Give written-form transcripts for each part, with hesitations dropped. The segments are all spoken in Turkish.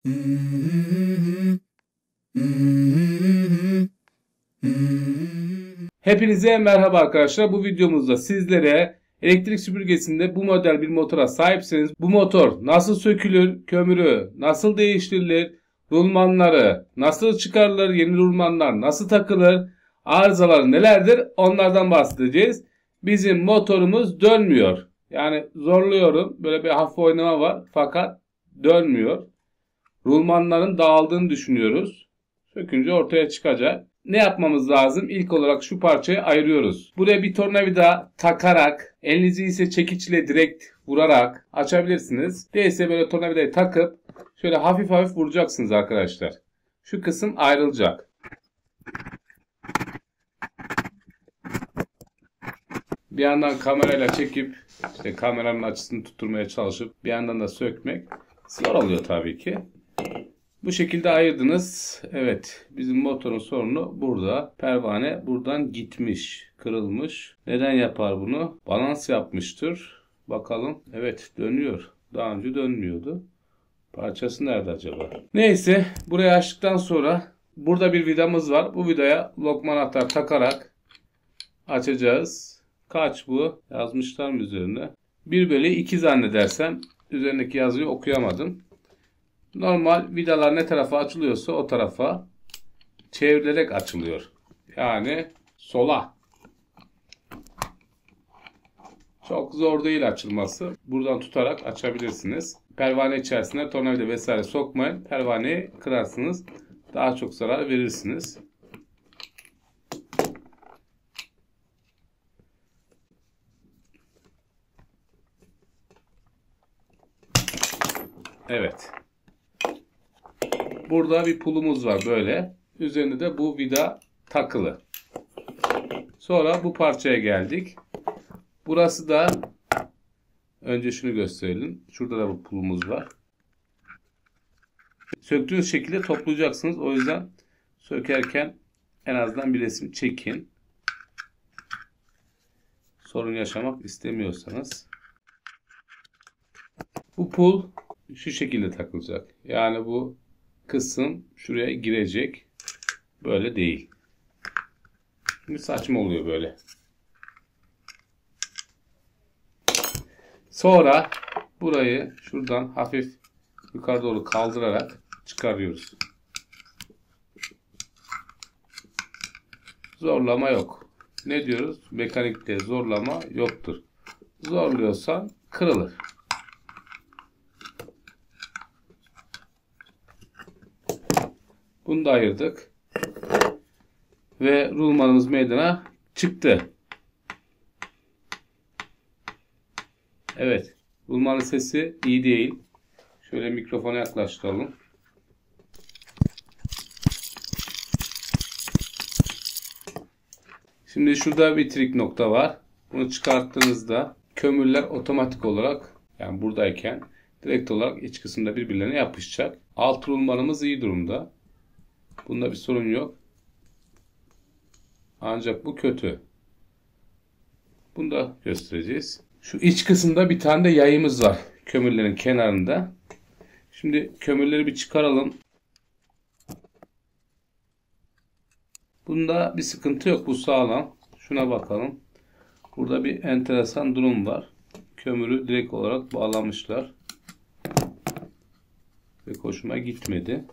Hepinize merhaba arkadaşlar. Bu videomuzda sizlere elektrik süpürgesinde bu model bir motora sahipseniz bu motor nasıl sökülür, kömürü nasıl değiştirilir, rulmanları nasıl çıkarılır, yeni rulmanlar nasıl takılır, arızalar nelerdir onlardan bahsedeceğiz. Bizim motorumuz dönmüyor. Yani zorluyorum. Böyle bir hafif oynama var fakat dönmüyor. Rulmanların dağıldığını düşünüyoruz. Sökünce ortaya çıkacak. Ne yapmamız lazım? İlk olarak şu parçayı ayırıyoruz. Buraya bir tornavida takarak, elinizi ise çekiçle direkt vurarak açabilirsiniz. Değilse böyle tornavidayı takıp şöyle hafif hafif vuracaksınız arkadaşlar. Şu kısım ayrılacak. Bir yandan kamerayla çekip işte kameranın açısını tutturmaya çalışıp bir yandan da sökmek zor oluyor tabii ki. Bu şekilde ayırdınız. Evet, bizim motorun sorunu burada. Pervane buradan gitmiş, kırılmış. Neden yapar bunu? Balans yapmıştır. Bakalım. Evet, dönüyor. Daha önce dönmüyordu. Parçası nerede acaba? Neyse, burayı açtıktan sonra burada bir vidamız var. Bu vidaya lokma anahtar takarak açacağız. Kaç bu? Yazmışlar mı üzerine? 1/2 zannedersem. Üzerindeki yazıyı okuyamadım. Normal vidalar ne tarafa açılıyorsa o tarafa çevrilerek açılıyor. Yani sola. Çok zor değil açılması. Buradan tutarak açabilirsiniz. Pervane içerisine tornavida vesaire sokmayın. Pervaneyi kırarsınız. Daha çok zarar verirsiniz. Evet. Burada bir pulumuz var böyle. Üzerinde de bu vida takılı. Sonra bu parçaya geldik. Burası da önce şunu gösterelim. Şurada da bu pulumuz var. Söktüğünüz şekilde toplayacaksınız. O yüzden sökerken en azından bir resim çekin. Sorun yaşamak istemiyorsanız. Bu pul şu şekilde takılacak. Yani bu kısım şuraya girecek. Böyle değil. Şimdi saçma oluyor böyle. Sonra burayı şuradan hafif yukarı doğru kaldırarak çıkarıyoruz. Zorlama yok. Ne diyoruz? Mekanikte zorlama yoktur. Zorluyorsan kırılır. Bunu da ayırdık. Ve rulmanımız meydana çıktı. Evet. Rulmanın sesi iyi değil. Şöyle mikrofona yaklaştıralım. Şimdi şurada bir trik nokta var. Bunu çıkarttığınızda kömürler otomatik olarak yani buradayken direkt olarak iç kısımda birbirlerine yapışacak. Alt rulmanımız iyi durumda. Bunda bir sorun yok. Ancak bu kötü. Bunu da göstereceğiz. Şu iç kısımda bir tane de yayımız var. Kömürlerin kenarında. Şimdi kömürleri bir çıkaralım. Bunda bir sıkıntı yok. Bu sağlam. Şuna bakalım. Burada bir enteresan durum var. Kömürü direkt olarak bağlamışlar. Ve hoşuma gitmedi.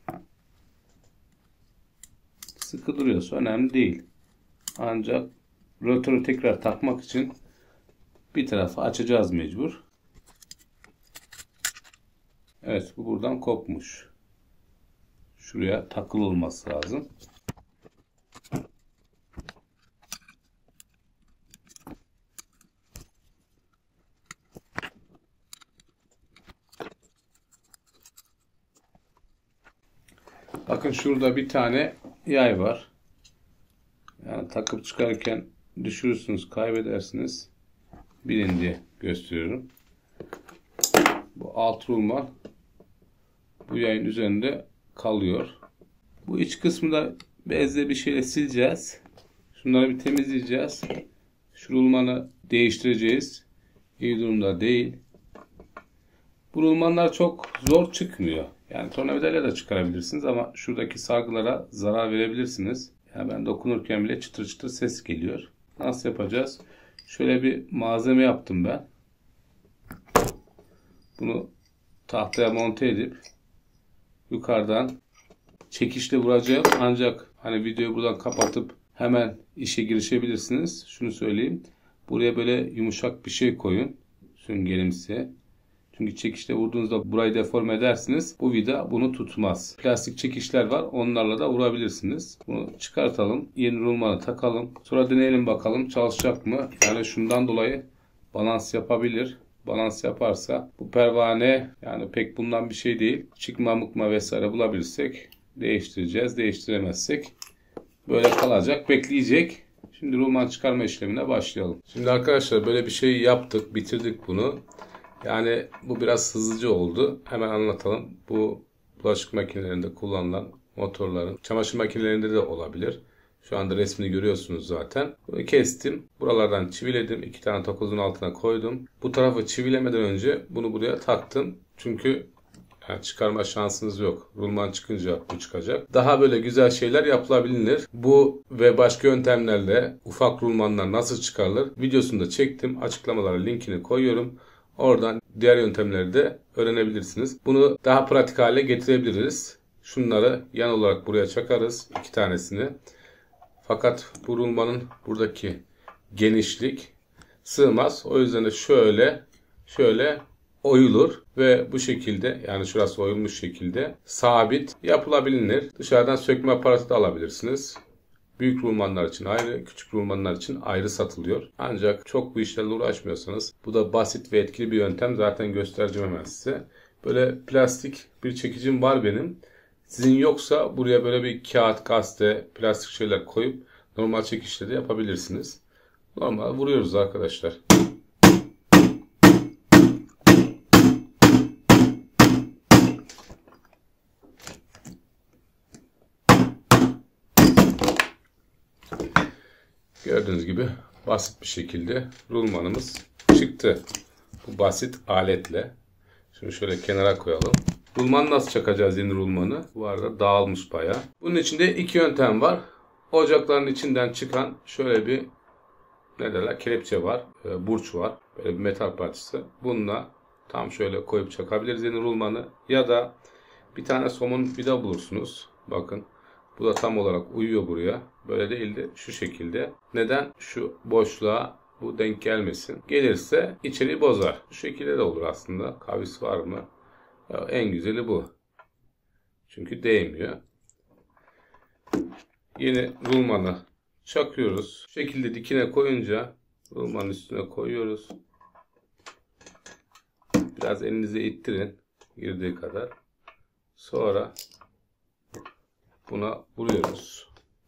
Sıkı duruyorsa önemli değil. Ancak rotörü tekrar takmak için bir tarafı açacağız mecbur. Evet, bu buradan kopmuş. Şuraya takılı olması lazım. Bakın şurada bir tane yay var. Yani takıp çıkarken düşürürsünüz, kaybedersiniz. Bilin diye gösteriyorum. Bu alt rulman bu yayın üzerinde kalıyor. Bu iç kısmı da bezle bir şeyle sileceğiz. Şunları bir temizleyeceğiz. Şu rulmanı değiştireceğiz. İyi durumda değil. Bu rulmanlar çok zor çıkmıyor. Yani tornavidayla da çıkarabilirsiniz ama şuradaki sargılara zarar verebilirsiniz. Yani ben dokunurken bile çıtır çıtır ses geliyor. Nasıl yapacağız? Şöyle bir malzeme yaptım ben. Bunu tahtaya monte edip yukarıdan çekişle vuracağım. Ancak hani videoyu buradan kapatıp hemen işe girişebilirsiniz. Şunu söyleyeyim. Buraya böyle yumuşak bir şey koyun. Süngerimsi. Çünkü çekişle vurduğunuzda burayı deforme edersiniz. Bu vida bunu tutmaz. Plastik çekişler var. Onlarla da vurabilirsiniz. Bunu çıkartalım. Yeni rulmanı takalım. Sonra deneyelim bakalım çalışacak mı? Yani şundan dolayı balans yapabilir. Balans yaparsa bu pervane yani pek bundan bir şey değil. Çıkma mıkma vesaire bulabilirsek değiştireceğiz. Değiştiremezsek böyle kalacak. Bekleyecek. Şimdi rulman çıkarma işlemine başlayalım. Şimdi arkadaşlar böyle bir şey yaptık. Bitirdik bunu. Yani bu biraz hızlıca oldu. Hemen anlatalım. Bu bulaşık makinelerinde kullanılan motorların, çamaşır makinelerinde de olabilir. Şu anda resmini görüyorsunuz zaten. Bunu kestim. Buralardan çiviledim. 2 tane takozun altına koydum. Bu tarafı çivilemeden önce bunu buraya taktım. Çünkü yani çıkarma şansınız yok. Rulman çıkınca bu çıkacak. Daha böyle güzel şeyler yapılabilir. Bu ve başka yöntemlerle ufak rulmanlar nasıl çıkarılır videosunu da çektim. Açıklamalara linkini koyuyorum. Oradan diğer yöntemleri de öğrenebilirsiniz. Bunu daha pratik hale getirebiliriz. Şunları yan olarak buraya çakarız. 2 tanesini. Fakat bu rulmanın buradaki genişlik sığmaz. O yüzden de şöyle oyulur ve bu şekilde yani şurası oyulmuş şekilde sabit yapılabilir. Dışarıdan sökme aparatı da alabilirsiniz. Büyük rulmanlar için ayrı, küçük rulmanlar için ayrı satılıyor. Ancak çok bu işlerle uğraşmıyorsanız bu da basit ve etkili bir yöntem. Zaten göstereceğim hemen size. Böyle plastik bir çekicim var benim. Sizin yoksa buraya böyle bir kağıt, gazete, plastik şeyler koyup normal çekişle de yapabilirsiniz. Normal vuruyoruz arkadaşlar. Gördüğünüz gibi basit bir şekilde rulmanımız çıktı. Bu basit aletle. Şimdi şöyle kenara koyalım. Rulmanı nasıl çakacağız yeni rulmanı? Bu arada dağılmış bayağı. Bunun içinde 2 yöntem var. Ocakların içinden çıkan şöyle bir ne derler kelepçe var. Burç var. Böyle bir metal parçası. Bununla tam şöyle koyup çakabiliriz yeni rulmanı. Ya da bir tane somun vida bulursunuz. Bakın. Bu da tam olarak uyuyor buraya. Böyle değil de şu şekilde. Neden? Şu boşluğa bu denk gelmesin. Gelirse içeriği bozar. Bu şekilde de olur aslında. Kavis var mı? Ya en güzeli bu. Çünkü değmiyor. Yeni rulmanı çakıyoruz. Bu şekilde dikine koyunca rulmanın üstüne koyuyoruz. Biraz elinize ittirin. Girdiği kadar. Sonra buna vuruyoruz.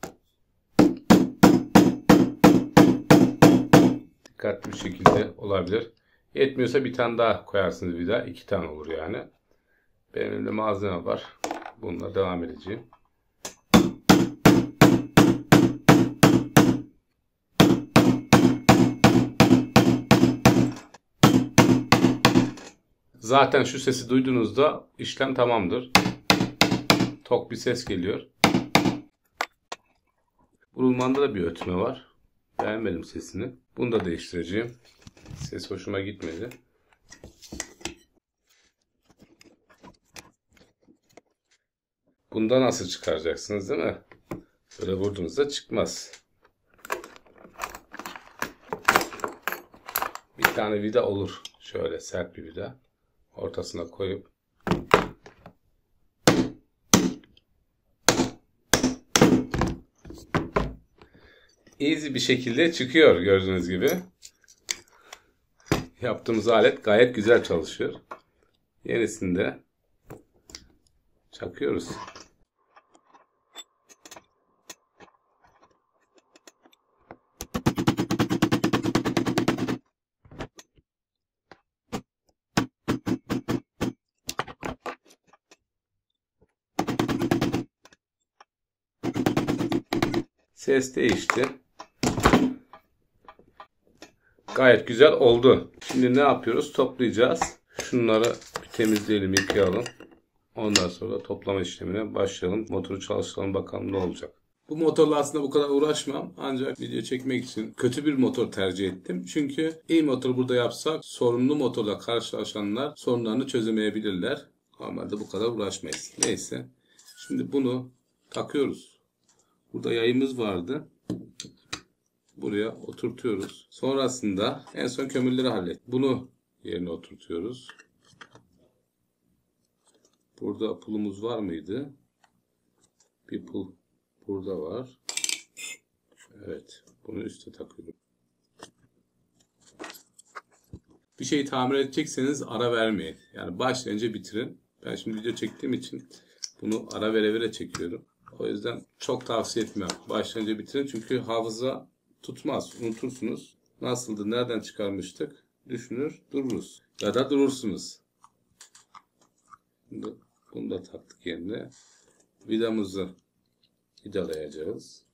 Dikkatli bir şekilde olabilir. Yetmiyorsa bir tane daha koyarsınız vida. 2 tane olur yani. Benim elimde malzeme var. Bununla devam edeceğim. Zaten şu sesi duyduğunuzda işlem tamamdır. Tok bir ses geliyor. Bu rulmanda da bir ötme var. Beğenmedim sesini. Bunu da değiştireceğim. Ses hoşuma gitmedi. Bunda nasıl çıkaracaksınız değil mi? Böyle vurduğunuzda çıkmaz. Bir tane vida olur. Şöyle sert bir vida. Ortasına koyup easy bir şekilde çıkıyor gördüğünüz gibi. Yaptığımız alet gayet güzel çalışıyor. Yenisini de çakıyoruz. Ses değişti. Gayet güzel oldu. Şimdi ne yapıyoruz? Toplayacağız. Şunları bir temizleyelim, yıkayalım. Ondan sonra toplama işlemine başlayalım. Motoru çalıştıralım, bakalım ne olacak. Bu motorla aslında bu kadar uğraşmam. Ancak video çekmek için kötü bir motor tercih ettim. Çünkü iyi motor burada yapsak sorunlu motorla karşılaşanlar sorunlarını çözemeyebilirler. Normalde bu kadar uğraşmayız. Neyse. Şimdi bunu takıyoruz. Burada yayımız vardı. Buraya oturtuyoruz. Sonrasında en son kömürleri hallet. Bunu yerine oturtuyoruz. Burada pulumuz var mıydı? Bir pul burada var. Evet. Bunu üste takıyorum. Bir şeyi tamir edecekseniz ara vermeyin. Yani başlayınca bitirin. Ben şimdi video çektiğim için bunu ara vere çekiyorum. O yüzden çok tavsiye etmem. Başlayınca bitirin çünkü hafıza tutmaz. Unutursunuz. Nasıldı? Nereden çıkarmıştık? Düşünür, dururuz. Ya da durursunuz. Bunu da taktık yerine. Vidamızı vidalayacağız.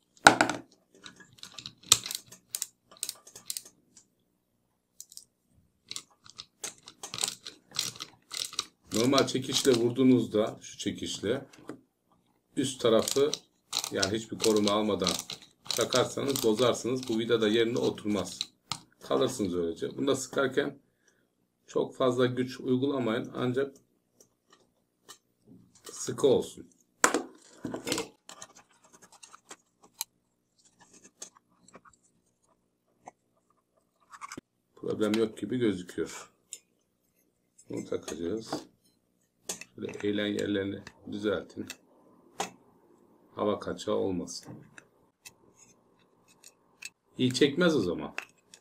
Normal çekişle vurduğunuzda, şu çekişle üst tarafı, yani hiçbir koruma almadan takarsanız bozarsınız. Bu vida da yerine oturmaz. Kalırsınız öylece. Bunu da sıkarken çok fazla güç uygulamayın. Ancak sıkı olsun. Problem yok gibi gözüküyor. Bunu takacağız. Şöyle eğlen yerlerini düzeltin. Hava kaçağı olmasın. İyi çekmez o zaman.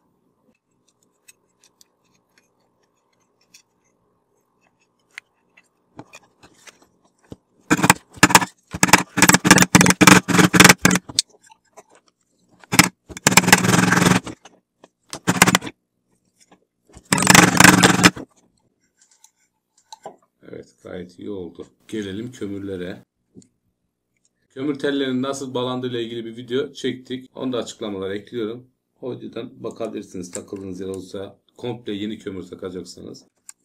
Evet, gayet iyi oldu. Gelelim kömürlere. Kömür tellerinin nasıl bağlandığı ile ilgili bir video çektik. Onu da açıklamalara ekliyorum. O videodan bakabilirsiniz, takıldığınız yer olsa, komple yeni kömür takacaksanız.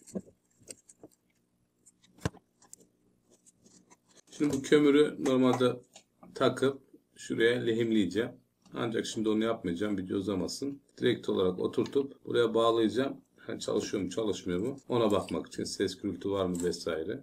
Şimdi bu kömürü normalde takıp şuraya lehimleyeceğim. Ancak şimdi onu yapmayacağım, video uzamasın. Direkt olarak oturtup buraya bağlayacağım. Yani çalışıyor mu çalışmıyor mu ona bakmak için, ses gürültü var mı vesaire.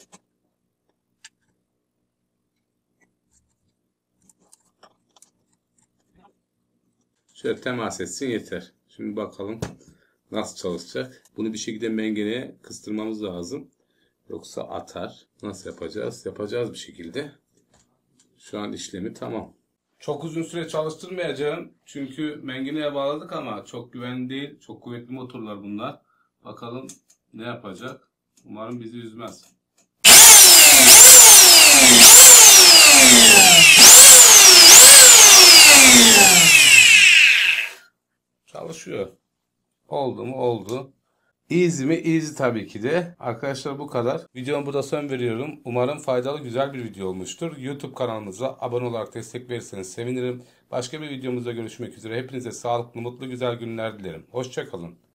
Şöyle temas etsin yeter. Şimdi bakalım nasıl çalışacak. Bunu bir şekilde mengeneye kıstırmamız lazım. Yoksa atar. Nasıl yapacağız? Yapacağız bir şekilde. Şu an işlemi tamam. Çok uzun süre çalıştırmayacağım. Çünkü mengeneye bağladık ama çok güvenli değil. Çok kuvvetli motorlar bunlar. Bakalım ne yapacak. Umarım bizi üzmez. Çalışıyor. Oldu mu? Oldu. Easy mi? Easy tabii ki de. Arkadaşlar bu kadar. Videomu burada son veriyorum. Umarım faydalı, güzel bir video olmuştur. YouTube kanalımıza abone olarak destek verirseniz sevinirim. Başka bir videomuzda görüşmek üzere. Hepinize sağlıklı, mutlu, güzel günler dilerim. Hoşça kalın.